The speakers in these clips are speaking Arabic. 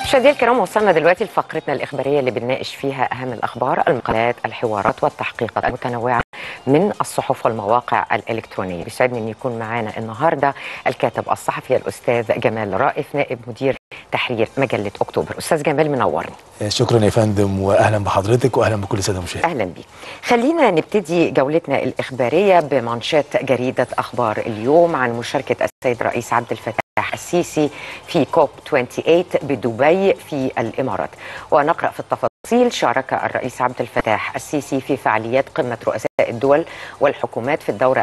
مشاهدينا الكرام، وصلنا دلوقتي لفقرتنا الإخبارية اللي بنناقش فيها أهم الأخبار، المقالات، الحوارات والتحقيقات المتنوعة من الصحف والمواقع الإلكترونية. بيسعدني أن يكون معنا النهاردة الكاتب الصحفي الأستاذ جمال رائف، نائب مدير تحرير مجلة أكتوبر. أستاذ جمال، منورني. شكرا يا فندم، وأهلا بحضرتك وأهلا بكل السادة المشاهدين. أهلا بيك. خلينا نبتدي جولتنا الإخبارية بمانشات جريدة أخبار اليوم عن مشاركة السيد رئيس عبد الفتاح السيسي في كوب 28 بدبي في الإمارات. ونقرأ في التفاصيل: شارك الرئيس عبد الفتاح السيسي في فعاليات قمة رؤساء الدول والحكومات في الدورة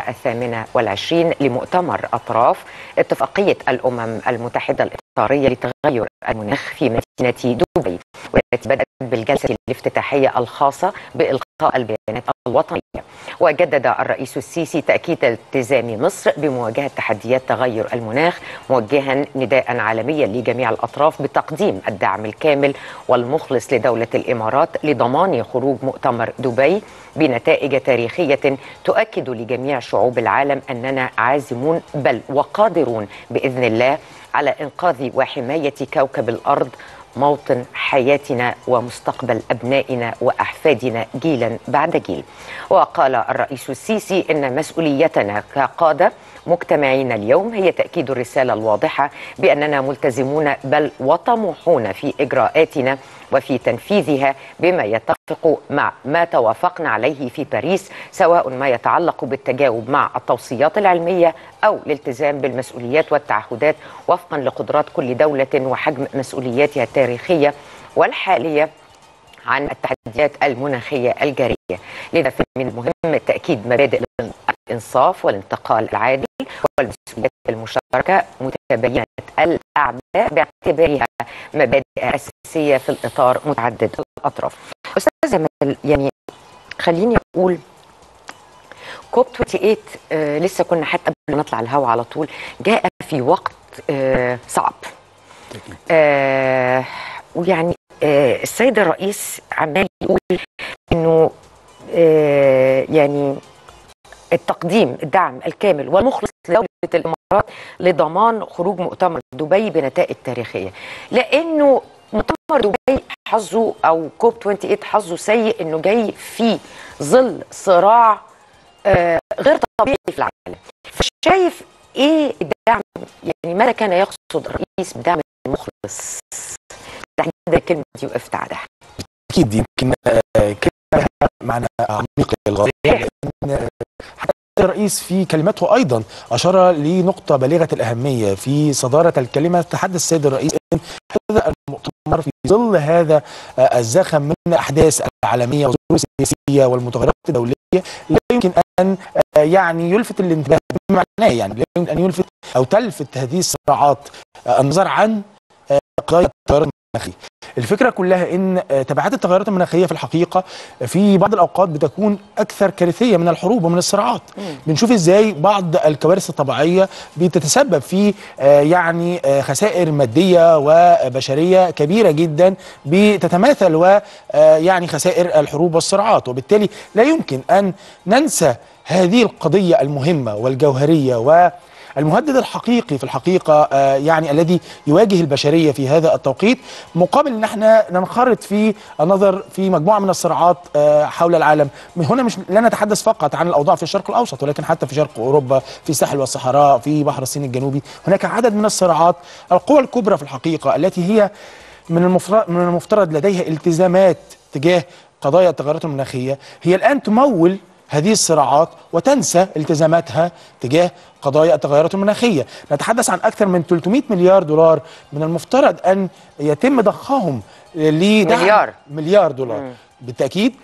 28 لمؤتمر أطراف اتفاقية الأمم المتحدة الإطارية لتغير المناخ في مدينة دبي، والتي بدأت بالجلسة الافتتاحية الخاصة بإلقاء البيانات الوطنية. وجدد الرئيس السيسي تأكيد التزام مصر بمواجهة تحديات تغير المناخ، موجها نداء عالميا لجميع الأطراف بتقديم الدعم الكامل والمخلص لدولة الإمارات لضمان خروج مؤتمر دبي بنتائج تاريخية تؤكد لجميع شعوب العالم أننا عازمون بل وقادرون بإذن الله على إنقاذ وحماية كوكب الأرض، موطن حياتنا ومستقبل أبنائنا وأحفادنا جيلا بعد جيل. وقال الرئيس السيسي إن مسؤوليتنا كقادة مجتمعين اليوم هي تأكيد الرسالة الواضحة بأننا ملتزمون بل وطموحون في إجراءاتنا وفي تنفيذها بما يتفق مع ما توافقنا عليه في باريس، سواء ما يتعلق بالتجاوب مع التوصيات العلمية أو الالتزام بالمسؤوليات والتعهدات وفقا لقدرات كل دولة وحجم مسؤولياتها التاريخية والحالية عن التحديات المناخية الجارية. لذا من المهم تأكيد مبادئ الإنصاف والانتقال العادل والمسؤوليات المشتركة متباينة الأعباء باعتبارها مبادئ أساسية في الإطار متعدد الأطراف. أستاذ جمال، يعني خليني أقول كوب 28 لسه كنا حتى قبل ما نطلع الهواء على طول جاء في وقت صعب. ويعني السيد الرئيس عمال يقول إنه يعني التقديم الدعم الكامل والمخلص لدولة الإمارات لضمان خروج مؤتمر دبي بنتائج تاريخية، لأنه مؤتمر دبي حظه أو كوب 28 حظه سيء إنه جاي في ظل صراع غير طبيعي في العالم. فشايف إيه الدعم، يعني ماذا كان يقصد الرئيس بدعم المخلص؟ تحديدا كلمة وقفت عليها. أكيد يمكن كلمة معنى عميق للغاية، لأن حتى الرئيس في كلمته أيضا أشار لنقطة بالغة الأهمية في صدارة الكلمة. تحدث السيد الرئيس أن هذا المؤتمر في ظل هذا الزخم من الأحداث العالمية والظروف السياسية والمتغيرات الدولية لا يمكن أن يعني يلفت الانتباه بمعناه، يعني لا يمكن أن يلفت أو تلفت هذه الصراعات النظر عن قضايا التغيرات المناخية. الفكرة كلها ان تبعات التغيرات المناخية في الحقيقة في بعض الاوقات بتكون اكثر كارثية من الحروب ومن الصراعات. بنشوف ازاي بعض الكوارث الطبيعية بتتسبب في يعني خسائر مادية وبشرية كبيرة جدا بتتماثل ويعني خسائر الحروب والصراعات، وبالتالي لا يمكن ان ننسى هذه القضية المهمة والجوهرية والمهدد الحقيقي في الحقيقة يعني الذي يواجه البشرية في هذا التوقيت، مقابل ان احنا ننخرط في النظر في مجموعة من الصراعات حول العالم. هنا مش لا نتحدث فقط عن الاوضاع في الشرق الاوسط، ولكن حتى في شرق اوروبا، في الساحل والصحراء، في بحر الصين الجنوبي، هناك عدد من الصراعات. القوى الكبرى في الحقيقة التي هي من المفترض لديها التزامات تجاه قضايا التغيرات المناخية هي الآن تمول هذه الصراعات وتنسى التزاماتها تجاه قضايا التغيرات المناخية. نتحدث عن أكثر من 300 مليار دولار من المفترض أن يتم ضخهم لدعم مليار دولار بالتأكيد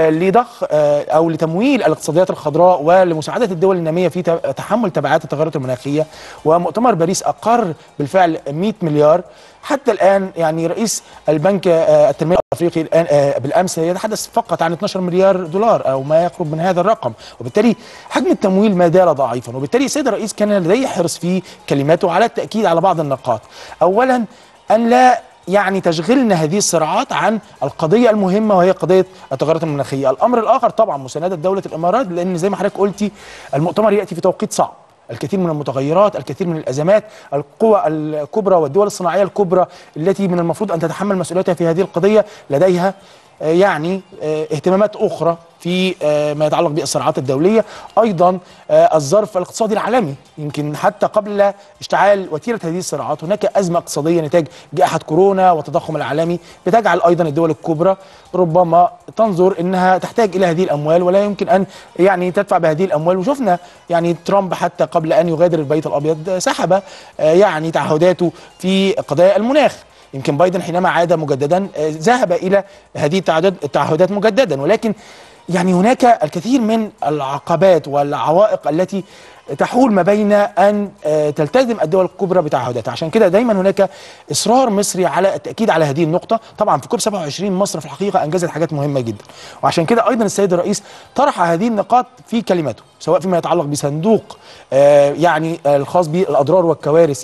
لضخ أو لتمويل الاقتصاديات الخضراء ولمساعدة الدول النامية في تحمل تبعات التغيرات المناخية. ومؤتمر باريس أقر بالفعل 100 مليار. حتى الآن يعني رئيس البنك التنمية الأفريقي الآن بالأمس يتحدث فقط عن 12 مليار دولار أو ما يقرب من هذا الرقم، وبالتالي حجم التمويل ما زال ضعيفا. وبالتالي السيد الرئيس كان لديه حرص في كلماته على التأكيد على بعض النقاط. أولا أن لا يعني تشغلنا هذه الصراعات عن القضية المهمة وهي قضية التغيرات المناخية. الأمر الآخر طبعا مساندة دولة الإمارات، لأن زي ما حضرتك قلتي المؤتمر يأتي في توقيت صعب. الكثير من المتغيرات، الكثير من الأزمات. القوى الكبرى والدول الصناعية الكبرى التي من المفروض أن تتحمل مسؤوليتها في هذه القضية لديها يعني اهتمامات أخرى في ما يتعلق بالصراعات الدولية. أيضا الظرف الاقتصادي العالمي، يمكن حتى قبل اشتعال وتيرة هذه الصراعات هناك أزمة اقتصادية نتاج جائحة كورونا والتضخم العالمي بتجعل أيضا الدول الكبرى ربما تنظر أنها تحتاج إلى هذه الأموال ولا يمكن أن يعني تدفع بهذه الأموال. وشفنا يعني ترامب حتى قبل أن يغادر البيت الأبيض سحب يعني تعهداته في قضايا المناخ. يمكن بايدن حينما عاد مجددا ذهب إلى هذه التعهدات مجددا، ولكن يعني هناك الكثير من العقبات والعوائق التي تحول ما بين أن تلتزم الدول الكبرى بتعهداتها. عشان كده دايما هناك إصرار مصري على التأكيد على هذه النقطة. طبعا في كوب 27 مصر في الحقيقة أنجزت حاجات مهمة جدا، وعشان كده أيضا السيد الرئيس طرح هذه النقاط في كلمته، سواء فيما يتعلق بصندوق يعني الخاص بالأضرار والكوارث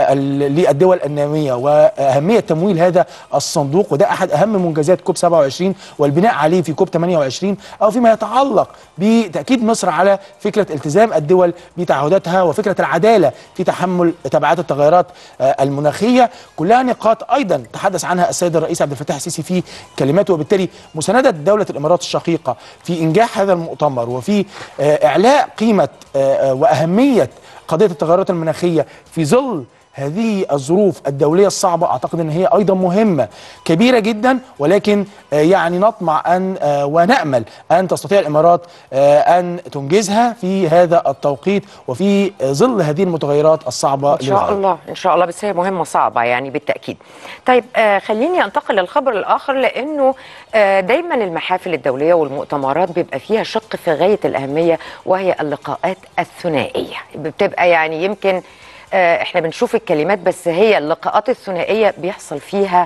للدول النامية وأهمية تمويل هذا الصندوق، وده أحد أهم منجزات كوب 27 والبناء عليه في كوب 28، أو فيما يتعلق بتأكيد مصر على فكرة التزام الدول بتعهداتها وفكرة العدالة في تحمل تبعات التغيرات المناخية. كلها نقاط أيضا تحدث عنها السيد الرئيس عبد الفتاح السيسي في كلماته، وبالتالي مساندة دولة الإمارات الشقيقة في إنجاح هذا المؤتمر وفي إعلاء قيمة وأهمية قضية التغيرات المناخية في ظل هذه الظروف الدولية الصعبة. أعتقد أن هي أيضا مهمة كبيرة جدا، ولكن يعني نطمع أن ونأمل أن تستطيع الإمارات أن تنجزها في هذا التوقيت وفي ظل هذه المتغيرات الصعبة إن شاء الله. إن شاء الله، بس هي مهمة صعبة يعني بالتأكيد. طيب خليني أنتقل للخبر الآخر، لأنه دايما المحافل الدولية والمؤتمرات بيبقى فيها شق في غاية الأهمية، وهي اللقاءات الثنائية. بتبقى يعني يمكن احنا بنشوف الكلمات، بس هي اللقاءات الثنائية بيحصل فيها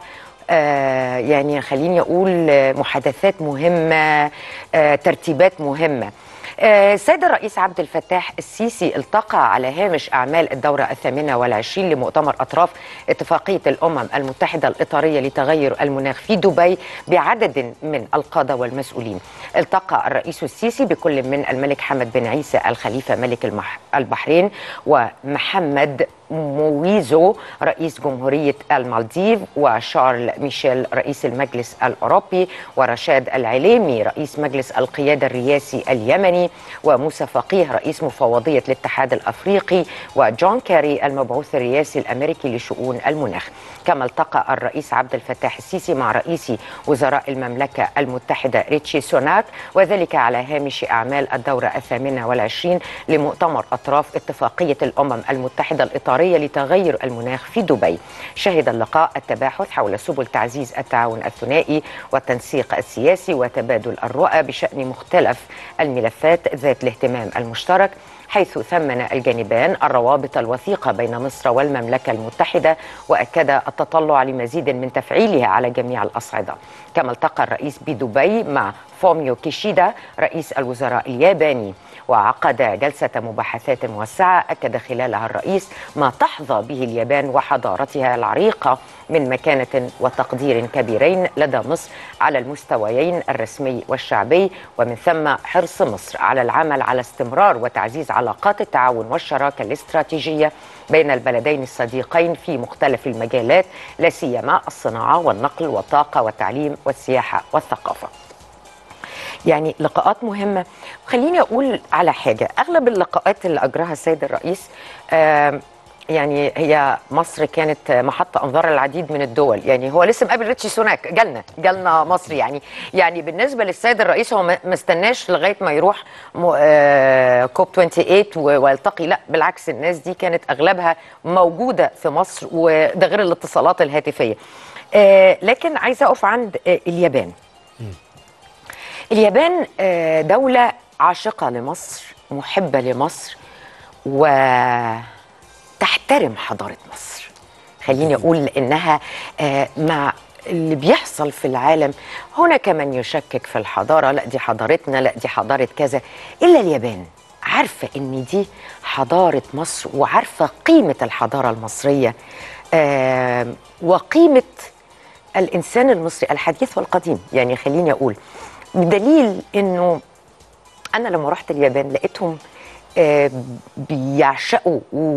يعني خليني أقول محادثات مهمة، ترتيبات مهمة. السيد الرئيس عبد الفتاح السيسي التقى على هامش أعمال الدورة 28 لمؤتمر أطراف اتفاقية الأمم المتحدة الإطارية لتغير المناخ في دبي بعدد من القادة والمسؤولين. التقى الرئيس السيسي بكل من الملك حمد بن عيسى الخليفة ملك البحرين، ومحمد مويزو رئيس جمهورية المالديف، وشارل ميشيل رئيس المجلس الأوروبي، ورشاد العليمي رئيس مجلس القيادة الرئاسي اليمني، وموسى فقيه رئيس مفوضية الاتحاد الأفريقي، وجون كاري المبعوث الرئاسي الأمريكي لشؤون المناخ. كما التقى الرئيس عبد الفتاح السيسي مع رئيس وزراء المملكة المتحدة ريتشي سوناك، وذلك على هامش أعمال الدورة 28 لمؤتمر أطراف اتفاقية الأمم المتحدة الإطارية لتغير المناخ في دبي. شهد اللقاء التباحث حول سبل تعزيز التعاون الثنائي والتنسيق السياسي وتبادل الرؤى بشأن مختلف الملفات ذات الاهتمام المشترك، حيث ثمن الجانبان الروابط الوثيقة بين مصر والمملكة المتحدة، وأكد التطلع لمزيد من تفعيلها على جميع الأصعدة. كما التقى الرئيس بدبي مع فوميو كيشيدا رئيس الوزراء الياباني، وعقد جلسة مباحثات موسعة أكد خلالها الرئيس ما تحظى به اليابان وحضارتها العريقة من مكانة وتقدير كبيرين لدى مصر على المستويين الرسمي والشعبي، ومن ثم حرص مصر على العمل على استمرار وتعزيز علاقات التعاون والشراكة الاستراتيجية بين البلدين الصديقين في مختلف المجالات، لا سيما الصناعة والنقل والطاقة والتعليم والسياحة والثقافة. يعني لقاءات مهمة. خليني أقول على حاجة، أغلب اللقاءات اللي أجراها السيد الرئيس يعني هي مصر كانت محط أنظار العديد من الدول. يعني هو لسه مقابل ريتشي سوناك، جالنا مصر. يعني بالنسبة للسيد الرئيس هو ما استناش لغاية ما يروح كوب 28 ويلتقي، لا بالعكس، الناس دي كانت أغلبها موجودة في مصر، وده غير الاتصالات الهاتفية. لكن عايزة أقف عند اليابان. اليابان دولة عاشقة لمصر، محبة لمصر، وتحترم حضارة مصر. خليني أقول إنها مع اللي بيحصل في العالم هناك من يشكك في الحضارة، لا دي حضارتنا، لا دي حضارة كذا، إلا اليابان عارفة إن دي حضارة مصر، وعارفة قيمة الحضارة المصرية وقيمة الإنسان المصري الحديث والقديم. يعني خليني أقول بدليل انه انا لما رحت اليابان لقيتهم بيعشقوا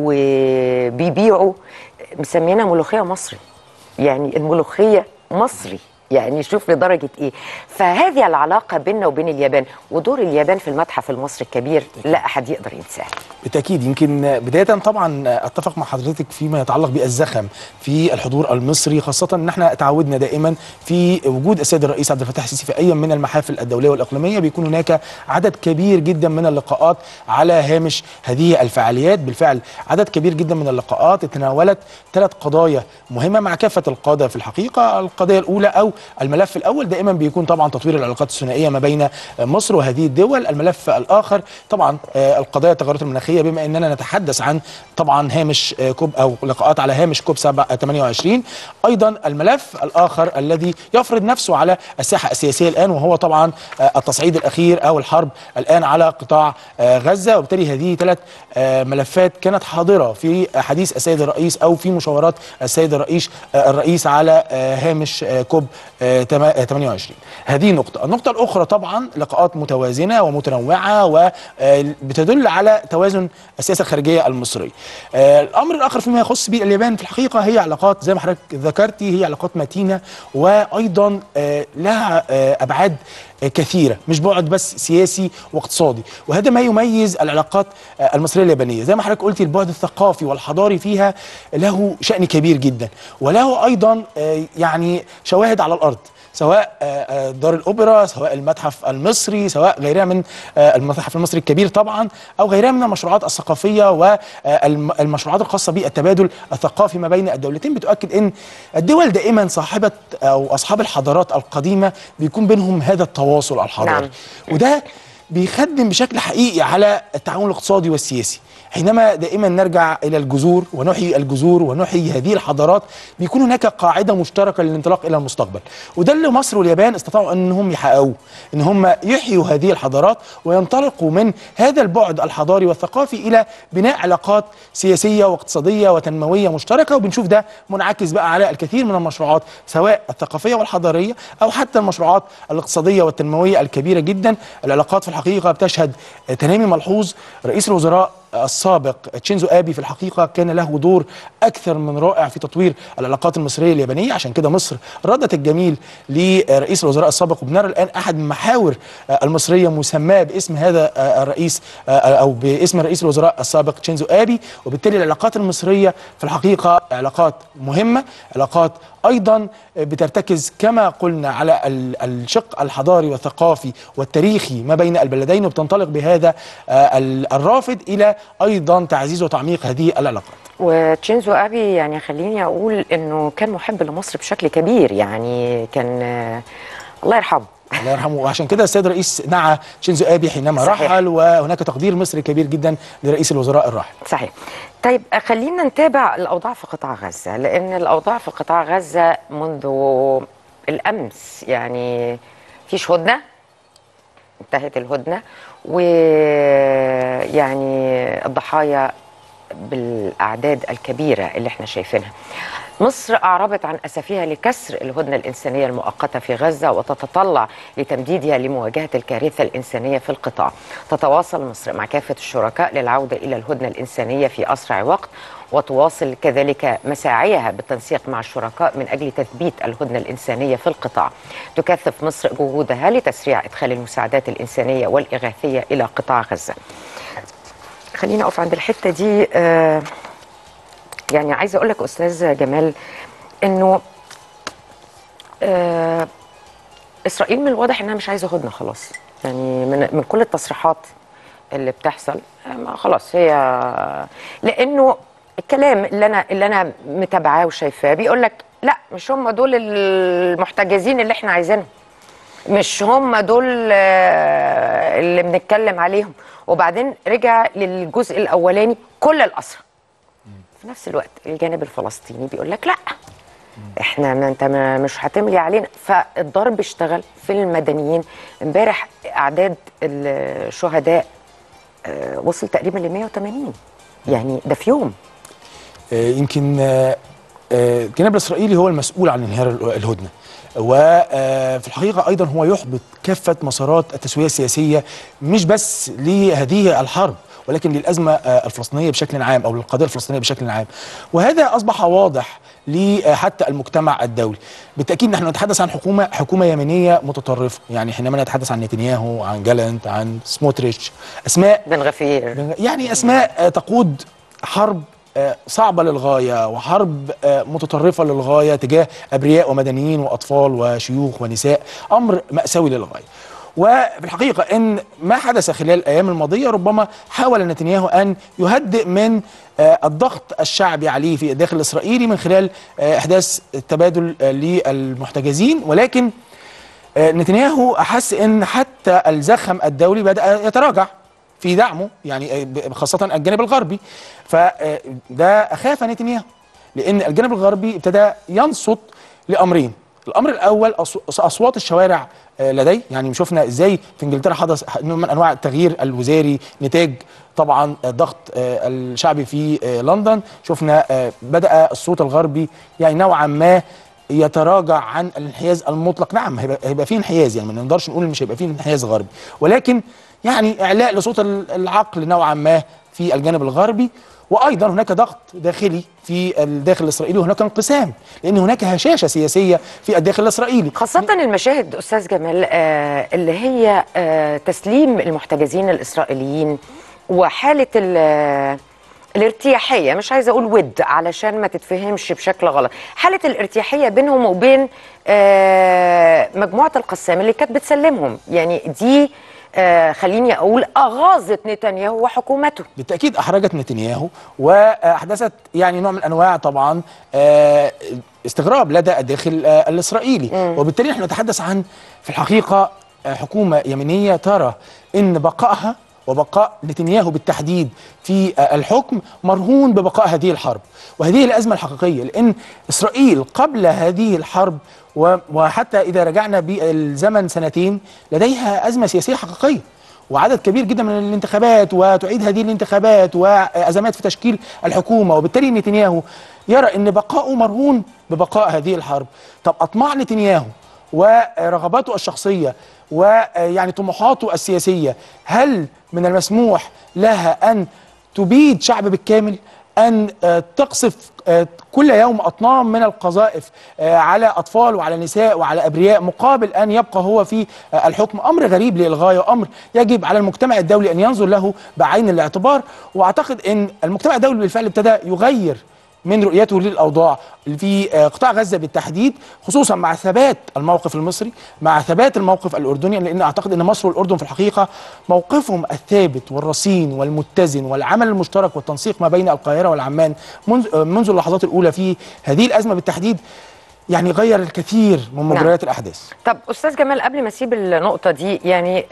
وبيبيعوا، مسمينها ملوخيه مصري. يعني الملوخيه مصري، يعني شوف لدرجه ايه. فهذه العلاقه بيننا وبين اليابان، ودور اليابان في المتحف المصري الكبير لا احد يقدر ينساه. بالتأكيد. يمكن بداية طبعا اتفق مع حضرتك فيما يتعلق بالزخم في الحضور المصري، خاصة ان احنا تعودنا دائما في وجود السيد الرئيس عبد الفتاح السيسي في اي من المحافل الدولية والإقليمية بيكون هناك عدد كبير جدا من اللقاءات على هامش هذه الفعاليات. بالفعل عدد كبير جدا من اللقاءات تناولت 3 قضايا مهمة مع كافة القادة. في الحقيقة القضية الأولى أو الملف الأول دائما بيكون طبعا تطوير العلاقات الثنائية ما بين مصر وهذه الدول. الملف الآخر طبعا القضايا التغيرات المناخية، بما اننا نتحدث عن طبعا هامش كوب او لقاءات على هامش كوب 28. ايضا الملف الاخر الذي يفرض نفسه على الساحه السياسيه الان، وهو طبعا التصعيد الاخير او الحرب الان على قطاع غزه. وبالتالي هذه 3 ملفات كانت حاضره في حديث السيد الرئيس او في مشاورات السيد الرئيس على هامش كوب 28. هذه نقطه. النقطه الاخرى طبعا لقاءات متوازنه ومتنوعه وبتدل على توازن السياسه الخارجيه المصريه. الامر الاخر فيما يخص باليابان في الحقيقه هي علاقات زي ما حضرتك ذكرتي، هي علاقات متينه وايضا لها ابعاد كثيره، مش بعد بس سياسي واقتصادي، وهذا ما يميز العلاقات المصريه اليابانيه. زي ما حضرتك قلتي البعد الثقافي والحضاري فيها له شأن كبير جدا، وله ايضا يعني شواهد على الارض، سواء دار الأوبرا، سواء المتحف المصري، سواء غيرها من المتحف المصري الكبير طبعا، أو غيرها من المشروعات الثقافية والمشروعات الخاصة بالتبادل الثقافي ما بين الدولتين. بتؤكد أن الدول دائما صاحبة أو أصحاب الحضارات القديمة بيكون بينهم هذا التواصل الحضاري. نعم. وده بيخدم بشكل حقيقي على التعاون الاقتصادي والسياسي. حينما دائما نرجع الى الجذور ونحيي الجذور ونحيي هذه الحضارات، بيكون هناك قاعده مشتركه للانطلاق الى المستقبل، وده اللي مصر واليابان استطاعوا انهم يحققوه، ان هم يحيوا هذه الحضارات وينطلقوا من هذا البعد الحضاري والثقافي الى بناء علاقات سياسيه واقتصاديه وتنمويه مشتركه. وبنشوف ده منعكس بقى على الكثير من المشروعات سواء الثقافيه والحضاريه او حتى المشروعات الاقتصاديه والتنمويه الكبيره جدا. العلاقات في الحقيقه بتشهد تنامي ملحوظ. رئيس الوزراء السابق تشينزو آبي في الحقيقة كان له دور أكثر من رائع في تطوير العلاقات المصرية اليابانية، عشان كده مصر ردت الجميل لرئيس الوزراء السابق، وبنرى الآن أحد من محاور المصرية مسماه باسم هذا الرئيس أو باسم رئيس الوزراء السابق تشينزو آبي. وبالتالي العلاقات المصرية في الحقيقة علاقات مهمة، علاقات أيضا بترتكز كما قلنا على الشق الحضاري والثقافي والتاريخي ما بين البلدين، وبتنطلق بهذا الرافد إلى أيضا تعزيز وتعميق هذه العلاقات. وتشينزو آبي يعني خليني أقول أنه كان محب لمصر بشكل كبير، يعني كان الله يرحمه الله يرحمه. وعشان كده السيد الرئيس نعى تشينزو آبي حينما رحل، وهناك تقدير مصري كبير جدا لرئيس الوزراء الراحل. صحيح. طيب خلينا نتابع الأوضاع في قطاع غزة، لأن الأوضاع في قطاع غزة منذ الأمس يعني فيش هدنة، انتهت الهدنة، ويعني الضحايا بالأعداد الكبيرة اللي احنا شايفينها. مصر أعربت عن أسفها لكسر الهدنة الإنسانية المؤقتة في غزة وتتطلع لتمديدها لمواجهة الكارثة الإنسانية في القطاع. تتواصل مصر مع كافة الشركاء للعودة إلى الهدنة الإنسانية في أسرع وقت، وتواصل كذلك مساعيها بالتنسيق مع الشركاء من أجل تثبيت الهدنة الإنسانية في القطاع. تكثف مصر جهودها لتسريع إدخال المساعدات الإنسانية والإغاثية إلى قطاع غزة. خلينا أقف عند الحتة دي. يعني عايزة أقول لك أستاذ جمال إنه إسرائيل من الواضح إنها مش عايزة هدنة خلاص، يعني من كل التصريحات اللي بتحصل خلاص هي، لأنه الكلام اللي أنا متابعاه وشايفاه بيقول لك لا مش هم دول المحتجزين اللي إحنا عايزينهم، مش هم دول اللي بنتكلم عليهم. وبعدين رجع للجزء الأولاني كل الأسرى. في نفس الوقت الجانب الفلسطيني بيقول لك لا احنا انت مش هتملي علينا، فالضرب اشتغل في المدنيين. امبارح اعداد الشهداء وصل تقريبا ل 180، يعني ده في يوم. يمكن الجانب الاسرائيلي هو المسؤول عن انهيار الهدنه، وفي الحقيقه ايضا هو يحبط كافه مسارات التسويه السياسيه مش بس لهذه الحرب، ولكن للازمه الفلسطينيه بشكل عام او للقضيه الفلسطينيه بشكل عام. وهذا اصبح واضح حتى المجتمع الدولي. بالتاكيد نحن نتحدث عن حكومه يمينيه متطرفه، يعني حينما نتحدث عن نتنياهو، عن جالنت، عن سموتريتش، اسماء بن غفير، يعني اسماء تقود حرب صعبة للغاية، وحرب متطرفة للغاية تجاه أبرياء ومدنيين وأطفال وشيوخ ونساء، أمر مأساوي للغاية. وفي الحقيقة إن ما حدث خلال الأيام الماضية ربما حاول نتنياهو أن يهدئ من الضغط الشعبي عليه في الداخل الإسرائيلي من خلال إحداث التبادل للمحتجزين، ولكن نتنياهو أحس إن حتى الزخم الدولي بدأ يتراجع في دعمه، يعني خاصة الجانب الغربي. فده أخاف نتنياهو، لأن الجانب الغربي ابتدى ينصت لأمرين. الأمر الأول أصوات الشوارع لديه، يعني شفنا إزاي في إنجلترا حدث نوع من أنواع التغيير الوزاري نتاج طبعا الضغط الشعبي في لندن. شفنا بدأ الصوت الغربي يعني نوعا ما يتراجع عن الانحياز المطلق. نعم هيبقى فيه انحياز، يعني ما نقدرش نقول مش هيبقى فيه انحياز غربي، ولكن يعني إعلاء لصوت العقل نوعا ما في الجانب الغربي. وأيضا هناك ضغط داخلي في الداخل الإسرائيلي، وهناك انقسام لأن هناك هشاشة سياسية في الداخل الإسرائيلي، خاصة المشاهد أستاذ جمال اللي هي تسليم المحتجزين الإسرائيليين وحالة الارتياحية، مش عايزة أقول ود علشان ما تتفهمش بشكل غلط، حالة الارتياحية بينهم وبين مجموعة القسام اللي كانت بتسلمهم، يعني دي خليني أقول أغاظت نتنياهو وحكومته. بالتأكيد أحرجت نتنياهو وأحدثت يعني نوع من أنواع طبعا استغراب لدى الداخل الإسرائيلي. وبالتالي نحن نتحدث عن في الحقيقة حكومة يمينية ترى إن بقائها وبقاء نتنياهو بالتحديد في الحكم مرهون ببقاء هذه الحرب. وهذه الأزمة الحقيقية، لأن إسرائيل قبل هذه الحرب وحتى إذا رجعنا بالزمن سنتين لديها أزمة سياسية حقيقية وعدد كبير جدا من الانتخابات، وتعيد هذه الانتخابات وأزمات في تشكيل الحكومة. وبالتالي نتنياهو يرى أن بقاؤه مرهون ببقاء هذه الحرب. طب أطماع نتنياهو ورغباته الشخصية ويعني طموحاته السياسية، هل من المسموح لها أن تبيد شعب بالكامل؟ أن تقصف كل يوم أطنان من القذائف على أطفال وعلى نساء وعلى أبرياء مقابل أن يبقى هو في الحكم؟ أمر غريب للغاية، وأمر يجب على المجتمع الدولي أن ينظر له بعين الاعتبار. وأعتقد أن المجتمع الدولي بالفعل ابتدى يغير من رؤيته للأوضاع في قطاع غزة بالتحديد، خصوصا مع ثبات الموقف المصري، مع ثبات الموقف الأردني، لأن أعتقد أن مصر والأردن في الحقيقة موقفهم الثابت والرصين والمتزن والعمل المشترك والتنسيق ما بين القاهرة والعمان منذ اللحظات الأولى في هذه الأزمة بالتحديد يعني غير الكثير من مجريات الأحداث. طب أستاذ جمال، قبل ما أسيب النقطة دي، يعني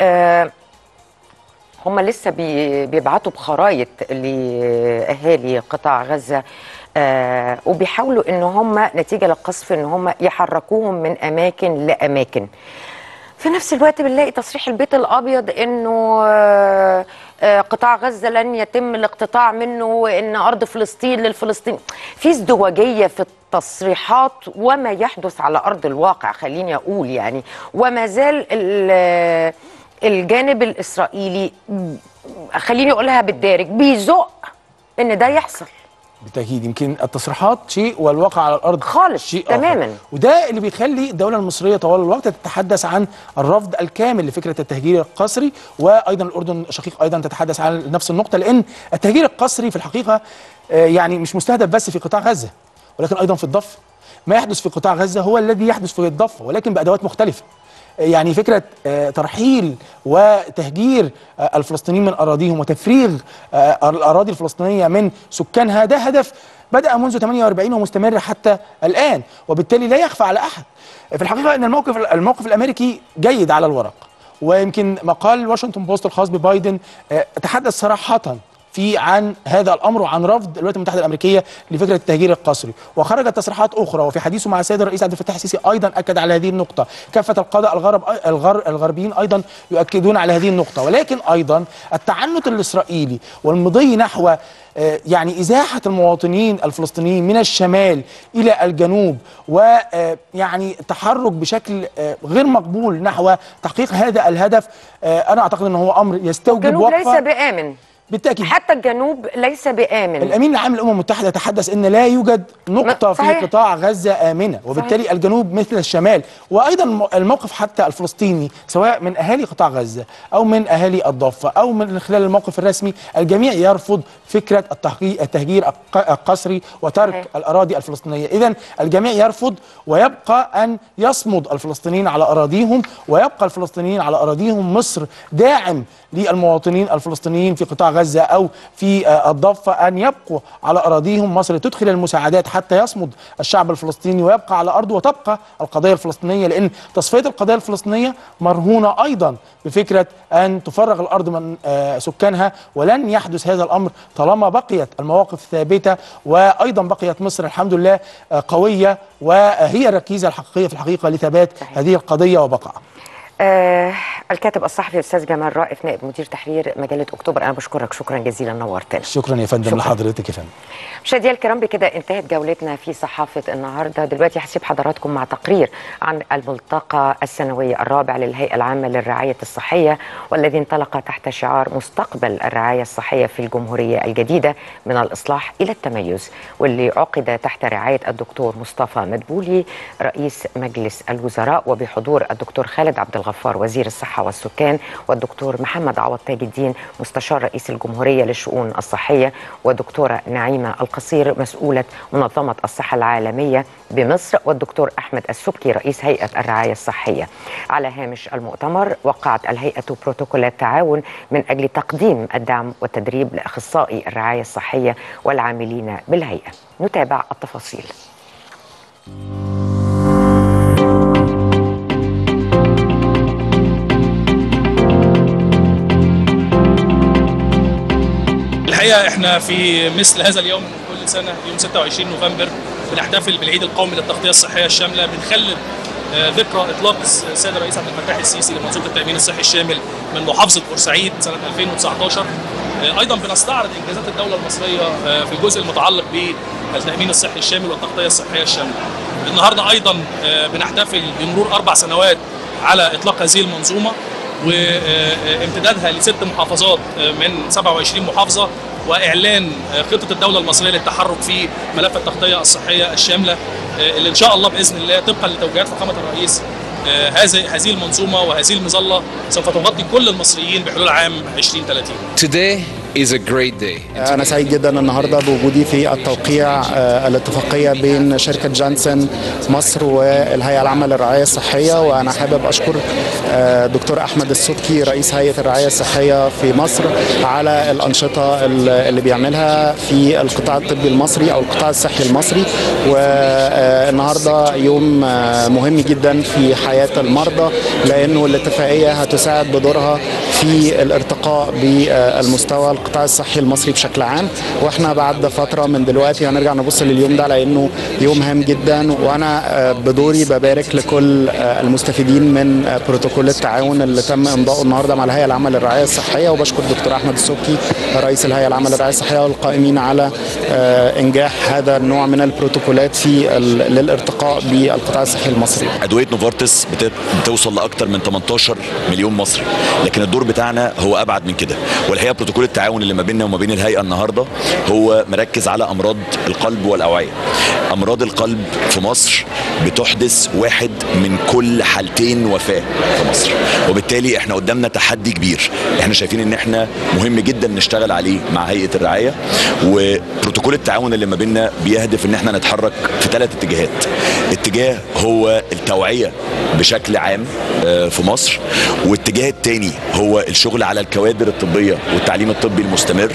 هم لسه بيبعتوا بخرايط لأهالي قطاع غزة وبيحاولوا ان هم نتيجه للقصف ان هم يحركوهم من اماكن لاماكن. في نفس الوقت بنلاقي تصريح البيت الابيض انه قطاع غزه لن يتم الاقتطاع منه، وان ارض فلسطين للفلسطين. في ازدواجيه في التصريحات وما يحدث على ارض الواقع، خليني اقول يعني. وما زال الجانب الاسرائيلي، خليني اقولها بالدارج، بيزق ان ده يحصل. بالتأكيد يمكن التصريحات شيء والواقع على الأرض خالص شيء تماما آخر. وده اللي بيخلي الدولة المصرية طوال الوقت تتحدث عن الرفض الكامل لفكرة التهجير القسري، وأيضا الأردن شقيق أيضا تتحدث عن نفس النقطة، لأن التهجير القسري في الحقيقة يعني مش مستهدف بس في قطاع غزة، ولكن أيضا في الضفة. ما يحدث في قطاع غزة هو الذي يحدث في الضفة، ولكن بأدوات مختلفة. يعني فكرة ترحيل وتهجير الفلسطينيين من أراضيهم وتفريغ الأراضي الفلسطينية من سكانها، ده هدف بدأ منذ 48 ومستمر حتى الآن. وبالتالي لا يخفى على أحد في الحقيقة أن الموقف الأمريكي جيد على الورق. ويمكن مقال واشنطن بوست الخاص ببايدن تحدث صراحة عن هذا الامر وعن رفض الولايات المتحده الامريكيه لفكره التهجير القسري. وخرجت تصريحات اخرى، وفي حديثه مع السيد الرئيس عبد الفتاح السيسي ايضا اكد على هذه النقطه. كافه القاده الغربيين ايضا يؤكدون على هذه النقطه. ولكن ايضا التعنت الاسرائيلي والمضي نحو يعني ازاحه المواطنين الفلسطينيين من الشمال الى الجنوب، ويعني تحرك بشكل غير مقبول نحو تحقيق هذا الهدف، انا اعتقد ان هو امر يستوجب الجنوب وقفه. ليس بآمن. بالتاكيد حتى الجنوب ليس بآمن. الامين العام للامم المتحده تحدث ان لا يوجد نقطه في صحيح. قطاع غزه امنه، وبالتالي صحيح. الجنوب مثل الشمال. وايضا الموقف حتى الفلسطيني سواء من اهالي قطاع غزه او من اهالي الضفه او من خلال الموقف الرسمي، الجميع يرفض فكره التهجير القسري وترك صحيح. الاراضي الفلسطينيه. اذا الجميع يرفض، ويبقى ان يصمد الفلسطينيين على اراضيهم، ويبقى الفلسطينيين على اراضيهم. مصر داعم للمواطنين الفلسطينيين في قطاع غزه او في الضفه ان يبقوا على اراضيهم. مصر تدخل المساعدات حتى يصمد الشعب الفلسطيني ويبقى على ارضه، وتبقى القضيه الفلسطينيه، لان تصفيه القضيه الفلسطينيه مرهونه ايضا بفكره ان تفرغ الارض من سكانها، ولن يحدث هذا الامر طالما بقيت المواقف ثابته، وايضا بقيت مصر الحمد لله قويه، وهي الركيزه الحقيقيه في الحقيقه لثبات هذه القضيه وبقائها. الكاتب الصحفي الاستاذ جمال رائف نائب مدير تحرير مجله اكتوبر، انا بشكرك شكرا جزيلا، نورتنا. شكرا يا فندم. لحضرتك يا فندم. مشاهدينا الكرام، بكده انتهت جولتنا في صحافه النهارده. دلوقتي هسيب حضراتكم مع تقرير عن الملتقى السنوي الرابع للهيئه العامه للرعايه الصحيه، والذي انطلق تحت شعار مستقبل الرعايه الصحيه في الجمهوريه الجديده من الاصلاح الى التميز، واللي عقد تحت رعايه الدكتور مصطفى مدبولي رئيس مجلس الوزراء، وبحضور الدكتور خالد عبد الغفار وزير الصحه والسكان، والدكتور محمد عوض تاج الدين مستشار رئيس الجمهوريه للشؤون الصحيه، ودكتوره نعيمه القصير مسؤوله منظمه الصحه العالميه بمصر، والدكتور احمد السبكي رئيس هيئه الرعايه الصحيه. على هامش المؤتمر وقعت الهيئه بروتوكولات تعاون من اجل تقديم الدعم والتدريب لاخصائي الرعايه الصحيه والعاملين بالهيئه. نتابع التفاصيل. الحقيقه احنا في مثل هذا اليوم من كل سنه يوم 26 نوفمبر بنحتفل بالعيد القومي للتغطيه الصحيه الشامله، بنخلد ذكرى اطلاق السيد الرئيس عبد الفتاح السيسي لمنظومه التامين الصحي الشامل من محافظه بورسعيد سنه 2019. ايضا بنستعرض انجازات الدوله المصريه في الجزء المتعلق بالتامين الصحي الشامل والتغطيه الصحيه الشامله. النهارده ايضا بنحتفل بمرور 4 سنوات على اطلاق هذه المنظومه وامتدادها ل6 محافظات من 27 محافظه، واعلان خطه الدوله المصريه للتحرك في ملف التغطيه الصحيه الشامله اللي ان شاء الله باذن الله طبقا لتوجيهات فخامه الرئيس هذه المنظومه وهذه المظله سوف تغطي كل المصريين بحلول عام 2030. Today is a great day. أنا سعيد جدا النهارده بوجودي في التوقيع الاتفاقية بين شركة جانسن مصر والهيئة العامة للرعاية الصحية، وأنا حابب أشكر دكتور أحمد السبكي رئيس هيئة الرعاية الصحية في مصر على الأنشطة اللي بيعملها في القطاع الطبي المصري أو القطاع الصحي المصري. والنهارده يوم مهم جدا في حياة المرضى، لأنه الاتفاقية هتساعد بدورها في الارتقاء بالمستوى القطاع الصحي المصري بشكل عام. واحنا بعد فتره من دلوقتي هنرجع نبص لليوم ده لانه يوم هام جدا، وانا بدوري ببارك لكل المستفيدين من بروتوكول التعاون اللي تم امضائه النهارده مع الهيئه العامه للرعايه الصحيه، وبشكر الدكتور احمد السبكي رئيس الهيئه العامه للرعايه الصحيه والقائمين على انجاح هذا النوع من البروتوكولات للارتقاء بالقطاع الصحي المصري. ادويه نوفارتس بتوصل لاكثر من 18 مليون مصري، لكن الدور بتاعنا هو ابعد من كده. والحقيقه بروتوكول التعاون اللي ما بيننا وما بين الهيئه النهارده هو مركز على امراض القلب والاوعيه. امراض القلب في مصر بتحدث 1 من كل 2 وفاه في مصر، وبالتالي احنا قدامنا تحدي كبير. احنا شايفين ان احنا مهم جدا نشتغل عليه مع هيئه الرعايه، وبروتوكول التعاون اللي ما بيننا بيهدف ان احنا نتحرك في 3 اتجاهات. اتجاه هو التوعيه بشكل عام في مصر، والاتجاه الثاني هو الشغل على الكوادر الطبيه والتعليم الطبي المستمر،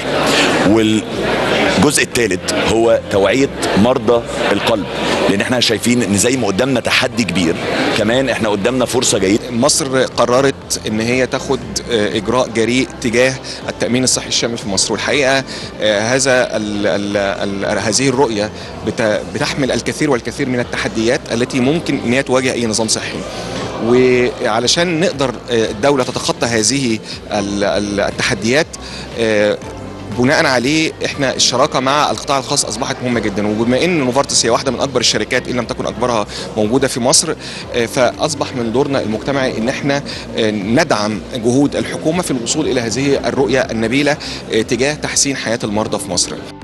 والجزء الثالث هو توعيه مرضى القلب، لان احنا شايفين ان زي ما قدامنا تحدي كبير كمان احنا قدامنا فرصه جيده. مصر قررت ان هي تاخد اجراء جريء تجاه التامين الصحي الشامل في مصر، والحقيقه هذه الرؤيه بتحمل الكثير والكثير من التحديات التي ممكن ان هي تواجه اي نظام صحي. وعلشان نقدر الدولة تتخطى هذه التحديات بناء عليه احنا الشراكه مع القطاع الخاص اصبحت مهمه جدا، وبما ان نوفارتس هي واحده من اكبر الشركات ان لم تكن اكبرها موجوده في مصر، فاصبح من دورنا المجتمعي ان احنا ندعم جهود الحكومه في الوصول الى هذه الرؤيه النبيله تجاه تحسين حياه المرضى في مصر.